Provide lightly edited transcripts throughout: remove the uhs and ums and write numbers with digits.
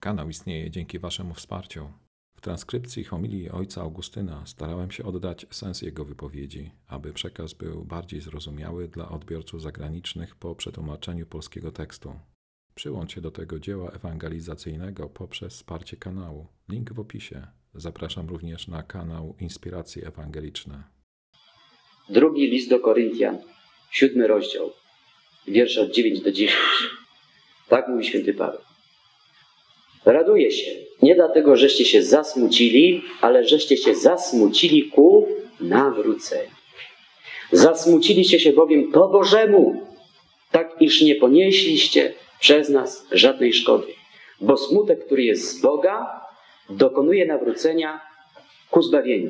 Kanał istnieje dzięki Waszemu wsparciu. W transkrypcji homilii ojca Augustyna starałem się oddać sens jego wypowiedzi, aby przekaz był bardziej zrozumiały dla odbiorców zagranicznych po przetłumaczeniu polskiego tekstu. Przyłącz się do tego dzieła ewangelizacyjnego poprzez wsparcie kanału. Link w opisie. Zapraszam również na kanał Inspiracje Ewangeliczne. Drugi list do Koryntian, 7 rozdział, wiersze od 9 do 10. Tak mówi święty Paweł. Raduję się, nie dlatego, żeście się zasmucili, ale żeście się zasmucili ku nawróceniu. Zasmuciliście się bowiem po Bożemu, tak iż nie ponieśliście przez nas żadnej szkody. Bo smutek, który jest z Boga, dokonuje nawrócenia ku zbawieniu,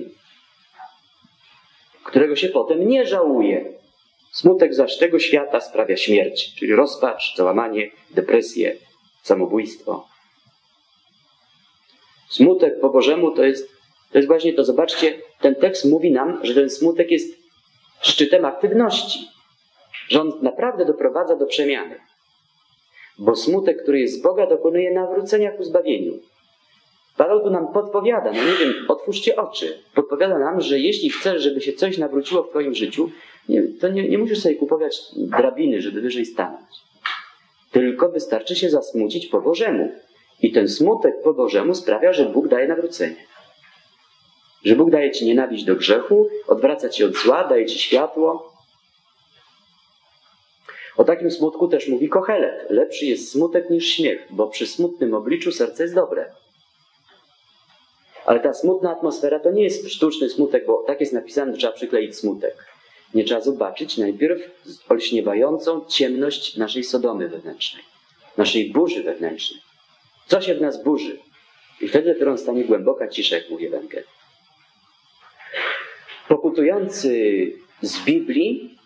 którego się potem nie żałuje. Smutek zaś tego świata sprawia śmierć, czyli rozpacz, załamanie, depresję, samobójstwo. Smutek po Bożemu to jest właśnie to. Zobaczcie, ten tekst mówi nam, że ten smutek jest szczytem aktywności. Że on naprawdę doprowadza do przemiany. Bo smutek, który jest z Boga, dokonuje nawrócenia ku zbawieniu. Paweł tu nam podpowiada, no nie wiem, otwórzcie oczy. Podpowiada nam, że jeśli chcesz, żeby się coś nawróciło w twoim życiu, to nie musisz sobie kupować drabiny, żeby wyżej stanąć. Tylko wystarczy się zasmucić po Bożemu. I ten smutek po Bożemu sprawia, że Bóg daje nawrócenie. Że Bóg daje ci nienawiść do grzechu, odwraca ci od zła, daje ci światło. O takim smutku też mówi Kohelet. Lepszy jest smutek niż śmiech, bo przy smutnym obliczu serce jest dobre. Ale ta smutna atmosfera to nie jest sztuczny smutek, bo tak jest napisane, że trzeba przykleić smutek. Nie trzeba zobaczyć najpierw olśniewającą ciemność naszej Sodomy wewnętrznej, naszej burzy wewnętrznej. Co się w nas burzy? I wtedy dopiero stanie głęboka cisza, jak mówi Ewangelia. Pokutujący z Biblii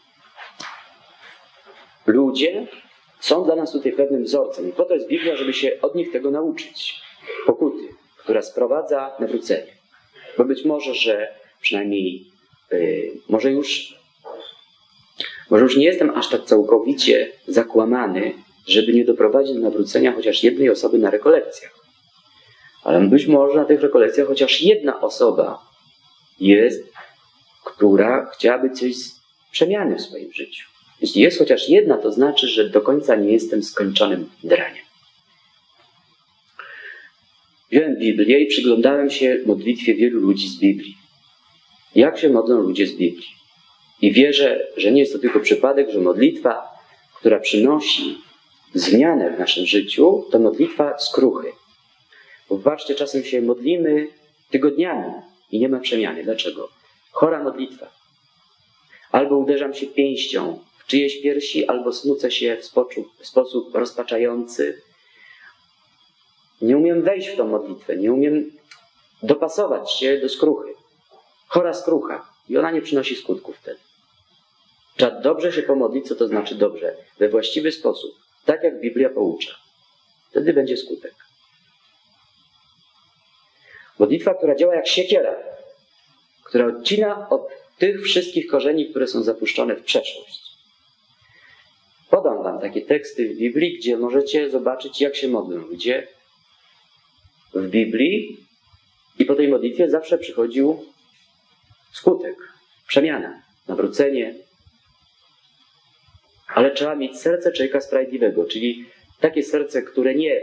ludzie są dla nas tutaj pewnym wzorcem. I po to jest Biblia, żeby się od nich tego nauczyć. Pokuty, która sprowadza nawrócenie. Bo być może, że przynajmniej może już nie jestem aż tak całkowicie zakłamany, żeby nie doprowadzić do nawrócenia chociaż jednej osoby na rekolekcjach. Ale być może na tych rekolekcjach chociaż jedna osoba jest, która chciałaby coś przemiany w swoim życiu. Jeśli jest chociaż jedna, to znaczy, że do końca nie jestem skończonym draniem. Wziąłem Biblię i przyglądałem się modlitwie wielu ludzi z Biblii. Jak się modlą ludzie z Biblii? I wierzę, że nie jest to tylko przypadek, że modlitwa, która przynosi zmianę w naszym życiu, to modlitwa skruchy. Bo zobaczcie, czasem się modlimy tygodniami i nie ma przemiany. Dlaczego? Chora modlitwa. Albo uderzam się pięścią w czyjeś piersi, albo smucę się w sposób rozpaczający. Nie umiem wejść w tą modlitwę, nie umiem dopasować się do skruchy. Chora skrucha. I ona nie przynosi skutków wtedy. Trzeba dobrze się pomodlić, co to znaczy dobrze? We właściwy sposób. Tak jak Biblia poucza. Wtedy będzie skutek. Modlitwa, która działa jak siekiera, która odcina od tych wszystkich korzeni, które są zapuszczone w przeszłość. Podam wam takie teksty w Biblii, gdzie możecie zobaczyć, jak się modlą ludzie w Biblii i po tej modlitwie zawsze przychodził skutek, przemiana, nawrócenie. Ale trzeba mieć serce człowieka sprawiedliwego, czyli takie serce, które nie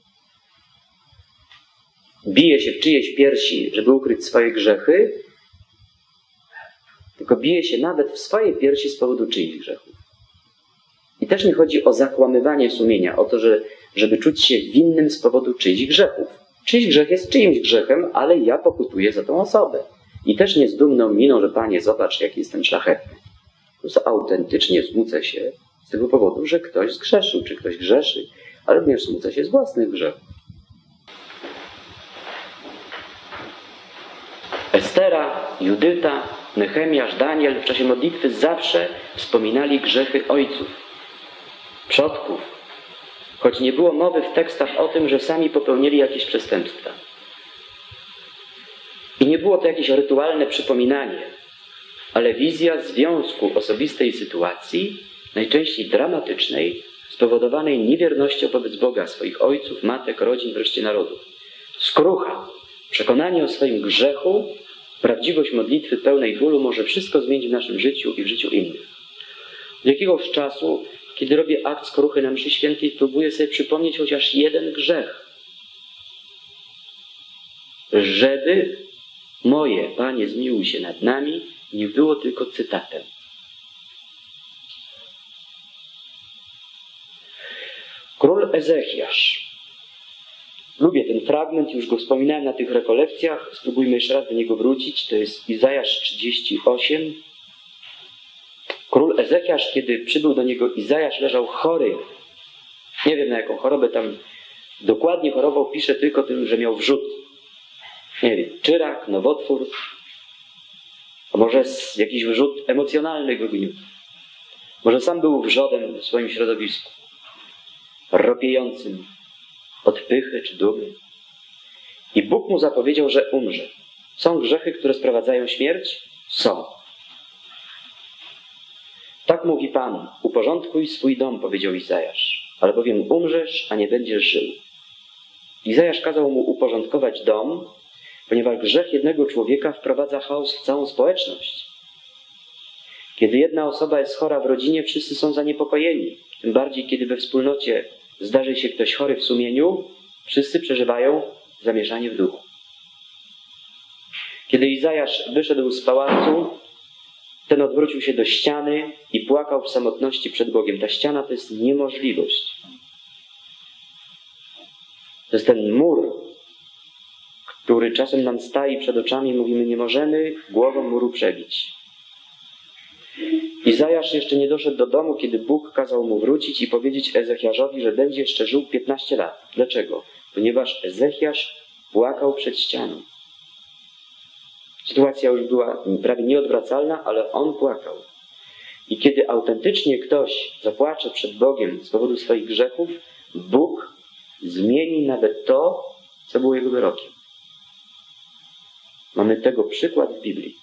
bije się w czyjeś piersi, żeby ukryć swoje grzechy, tylko bije się nawet w swoje piersi z powodu czyichś grzechów. I też nie chodzi o zakłamywanie sumienia, o to, żeby czuć się winnym z powodu czyichś grzechów. Czyjś grzech jest czyimś grzechem, ale ja pokutuję za tą osobę. I też nie z dumną miną, że Panie, zobacz, jaki jestem szlachetny. Po prostu autentycznie smucę się z tego powodu, że ktoś zgrzeszył, czy ktoś grzeszy, ale również smucę się z własnych grzechów. Estera, Judyta, Nehemiasz, Daniel w czasie modlitwy zawsze wspominali grzechy ojców, przodków, choć nie było mowy w tekstach o tym, że sami popełnili jakieś przestępstwa. I nie było to jakieś rytualne przypominanie, ale wizja związku osobistej sytuacji, najczęściej dramatycznej, spowodowanej niewiernością wobec Boga, swoich ojców, matek, rodzin, wreszcie narodów. Skrucha, przekonanie o swoim grzechu, prawdziwość modlitwy pełnej bólu może wszystko zmienić w naszym życiu i w życiu innych. Od jakiegoś czasu, kiedy robię akt skruchy na mszy świętej, próbuję sobie przypomnieć chociaż jeden grzech. Żeby moje, Panie, zmiłuj się nad nami, nie było tylko cytatem. Król Ezechiasz. Lubię ten fragment, już go wspominałem na tych rekolekcjach. Spróbujmy jeszcze raz do niego wrócić. To jest Izajasz 38. Król Ezechiasz, kiedy przybył do niego Izajasz, leżał chory. Nie wiem, na jaką chorobę tam dokładnie chorował, pisze tylko tym, że miał wrzód. Nie wiem, czy rak, nowotwór, a może jakiś wrzód emocjonalny go gniótł. Może sam był wrzodem w swoim środowisku, ropiejącym od pychy czy dumy. I Bóg mu zapowiedział, że umrze. Są grzechy, które sprowadzają śmierć? Są. Tak mówi Pan, uporządkuj swój dom, powiedział Izajasz, albowiem umrzesz, a nie będziesz żył. Izajasz kazał mu uporządkować dom, ponieważ grzech jednego człowieka wprowadza chaos w całą społeczność. Kiedy jedna osoba jest chora w rodzinie, wszyscy są zaniepokojeni. Tym bardziej, kiedy we wspólnocie zdarzy się ktoś chory w sumieniu, wszyscy przeżywają zamieszanie w duchu. Kiedy Izajasz wyszedł z pałacu, ten odwrócił się do ściany i płakał w samotności przed Bogiem. Ta ściana to jest niemożliwość. To jest ten mur, który czasem nam staje przed oczami i mówimy, nie możemy głową muru przebić. Izajasz jeszcze nie doszedł do domu, kiedy Bóg kazał mu wrócić i powiedzieć Ezechiaszowi, że będzie jeszcze żył 15 lat. Dlaczego? Ponieważ Ezechiasz płakał przed ścianą. Sytuacja już była prawie nieodwracalna, ale on płakał. I kiedy autentycznie ktoś zapłacze przed Bogiem z powodu swoich grzechów, Bóg zmieni nawet to, co było jego wyrokiem. Mamy tego przykład w Biblii.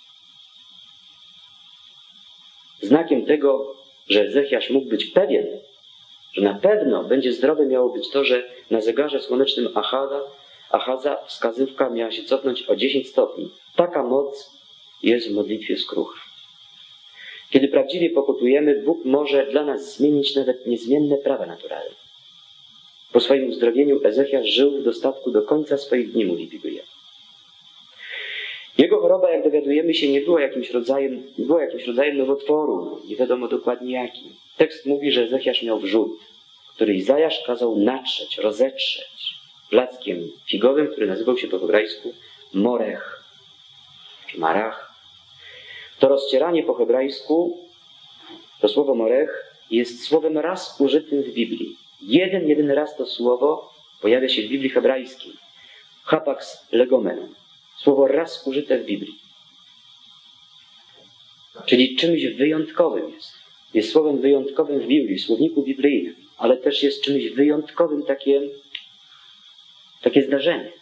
Znakiem tego, że Ezechiasz mógł być pewien, że na pewno będzie zdrowy, miało być to, że na zegarze słonecznym Achaza wskazówka miała się cofnąć o 10 stopni. Taka moc jest w modlitwie skruchy. Kiedy prawdziwie pokutujemy, Bóg może dla nas zmienić nawet niezmienne prawa naturalne. Po swoim uzdrowieniu Ezechiasz żył w dostatku do końca swoich dni, mówi Biblia. Jego choroba, jak dowiadujemy się, nie była jakimś rodzajem nowotworu, nie wiadomo dokładnie jaki. Tekst mówi, że Ezechiasz miał wrzód, który Izajasz kazał natrzeć, rozetrzeć plackiem figowym, który nazywał się po hebrajsku morech, czy marach. To rozcieranie po hebrajsku, to słowo morech, jest słowem raz użytym w Biblii. Jedyny raz to słowo pojawia się w Biblii hebrajskiej. Hapax legomenon. Słowo raz użyte w Biblii. Czyli czymś wyjątkowym jest. Jest słowem wyjątkowym w Biblii, w słowniku biblijnym, ale też jest czymś wyjątkowym takie zdarzenie.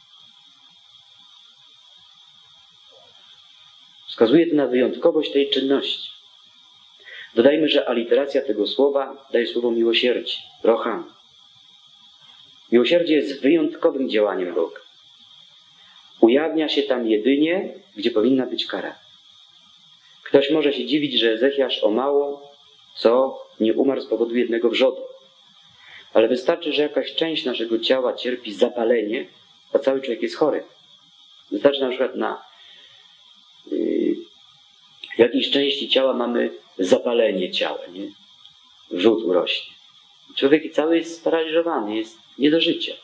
Wskazuje to na wyjątkowość tej czynności. Dodajmy, że aliteracja tego słowa daje słowo miłosierdzie, rocham. Miłosierdzie jest wyjątkowym działaniem Boga. Ujawnia się tam jedynie, gdzie powinna być kara. Ktoś może się dziwić, że Ezechiasz o mało co nie umarł z powodu jednego wrzodu. Ale wystarczy, że jakaś część naszego ciała cierpi zapalenie, a cały człowiek jest chory. Wystarczy na przykład na jakiejś części ciała mamy zapalenie ciała, nie? Wrzód urośnie. Człowiek cały jest sparaliżowany, jest nie do życia.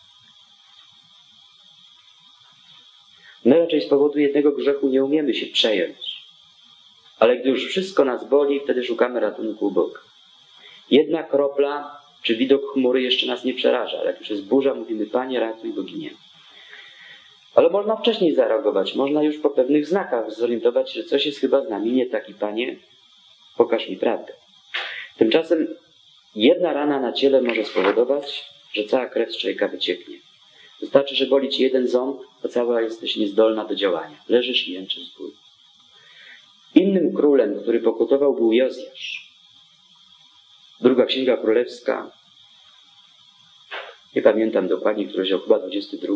My raczej z powodu jednego grzechu nie umiemy się przejąć. Ale gdy już wszystko nas boli, wtedy szukamy ratunku u Boga. Jedna kropla czy widok chmury jeszcze nas nie przeraża, ale jak już jest burza, mówimy, Panie, ratuj, bo giniemy. Ale można wcześniej zareagować, można już po pewnych znakach zorientować, że coś jest chyba z nami nie tak i Panie, pokaż mi prawdę. Tymczasem jedna rana na ciele może spowodować, że cała krew z człowieka wycieknie. Wystarczy, że boli ci jeden ząb, a cała jesteś niezdolna do działania. Leżysz i jęczysz z bólu. Innym królem, który pokutował, był Jozjasz. Druga Księga Królewska, nie pamiętam dokładnie, który rozdział, chyba 22,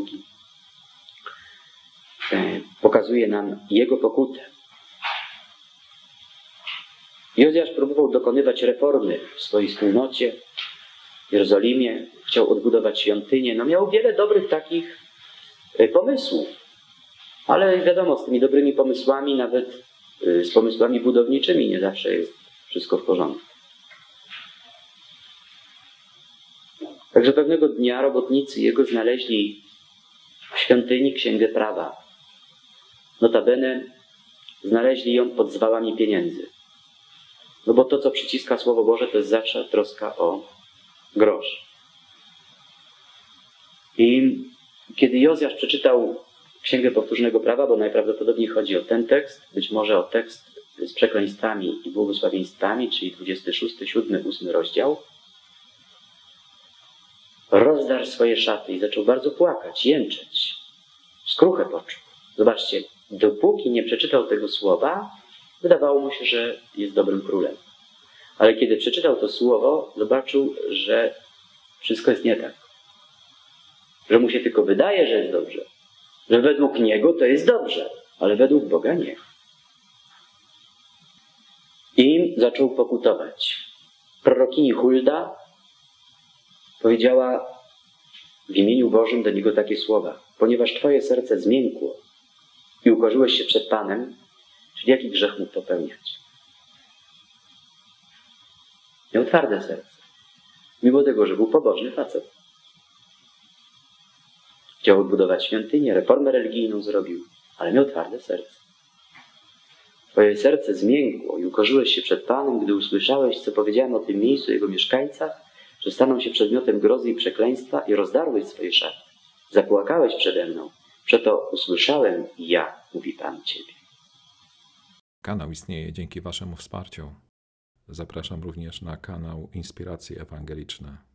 pokazuje nam jego pokutę. Jozjasz próbował dokonywać reformy w swojej wspólnocie w Jerozolimie, chciał odbudować świątynię. No miał wiele dobrych takich pomysłów, ale wiadomo, z tymi dobrymi pomysłami, nawet z pomysłami budowniczymi nie zawsze jest wszystko w porządku. Także pewnego dnia robotnicy jego znaleźli w świątyni Księgę Prawa. Notabene znaleźli ją pod zwałami pieniędzy. No bo to, co przyciska Słowo Boże, to jest zawsze troska o grosz. I kiedy Jozjasz przeczytał Księgę Powtórzonego Prawa, bo najprawdopodobniej chodzi o ten tekst, być może o tekst z przekleństwami i błogosławieństwami, czyli 26, 7, 8 rozdział, rozdarł swoje szaty i zaczął bardzo płakać, jęczeć. Skruchę poczuł. Zobaczcie, dopóki nie przeczytał tego słowa, wydawało mu się, że jest dobrym królem. Ale kiedy przeczytał to słowo, zobaczył, że wszystko jest nie tak. Że mu się tylko wydaje, że jest dobrze. Że według niego to jest dobrze, ale według Boga nie. I zaczął pokutować. Prorokini Hulda powiedziała w imieniu Bożym do niego takie słowa: ponieważ twoje serce zmiękło i ukorzyłeś się przed Panem, czyli jaki grzech mógł popełniać? Miał twarde serce. Mimo tego, że był pobożny facet. Chciał odbudować świątynię, reformę religijną zrobił, ale miał twarde serce. Twoje serce zmiękło i ukorzyłeś się przed Panem, gdy usłyszałeś, co powiedziałem o tym miejscu i jego mieszkańcach, że staną się przedmiotem grozy i przekleństwa, i rozdarłeś swoje szaty. Zapłakałeś przede mną. Przeto usłyszałem i ja, mówi Pan Ciebie. Kanał istnieje dzięki Waszemu wsparciu. Zapraszam również na kanał Inspiracje Ewangeliczne.